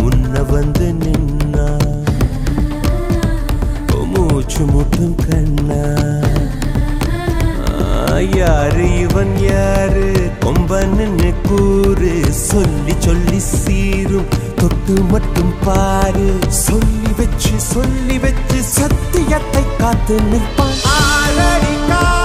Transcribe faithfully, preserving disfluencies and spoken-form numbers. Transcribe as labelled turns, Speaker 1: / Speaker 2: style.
Speaker 1: முன்ன வந்து நின்னா மூச்சு முட்டும் கண்ணா யாரு இவன் யாரு கொம்பன்னு கூறு சொல்லி சொல்லி சீரும் தொட்டு மட்டும் பாரு சொல்லி வச்சு சொல்லி வச்சு சத்தியத்தை காத்து நிற்பான் ஆளடிக்கா